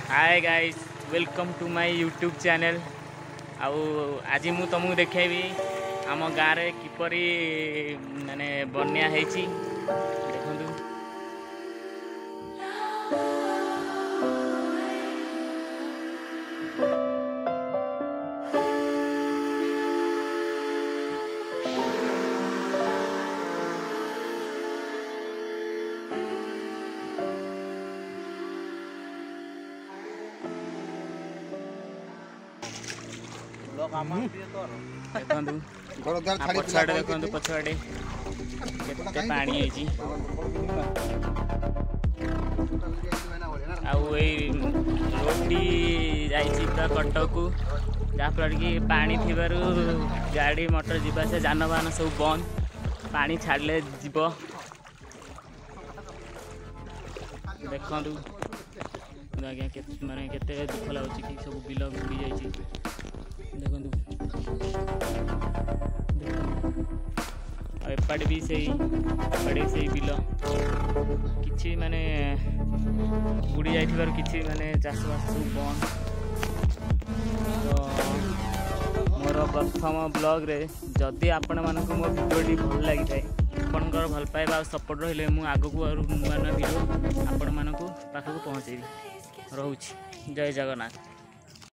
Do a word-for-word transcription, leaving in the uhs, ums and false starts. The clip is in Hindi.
Hi guys, welcome to my YouTube channel. आउ आज मु तुमको देखेबी आम गाँव में किपरि माने बन्या हेची देखंतु। पछाड़े देखो पछाड़े केते पानी है रोटी जाइए कटक को जहाँफल कि पानी थी गाड़ी मोटर जावास जानवाहन सब बंद पानी छाड़े जीव देखु आज्ञा माने केते दुख लगुच कि सब बिल बुड़ी जाइए देखु एपटे भी से एपटे से बिल कि माने बुड़ी जाइथिबार किछि माने चाषबास सब बंद। तो मोर प्रथम ब्लॉग रे जदि आपण मानक मो वीडियोटी भल लगी थाए आपनकर भल पाइबा और सपोर्ट रहिले मु आगकू और नुआ नुआ वीडियो आपण मानक पाखक पहुँचेबी। रहुछि जय जगन्नाथ।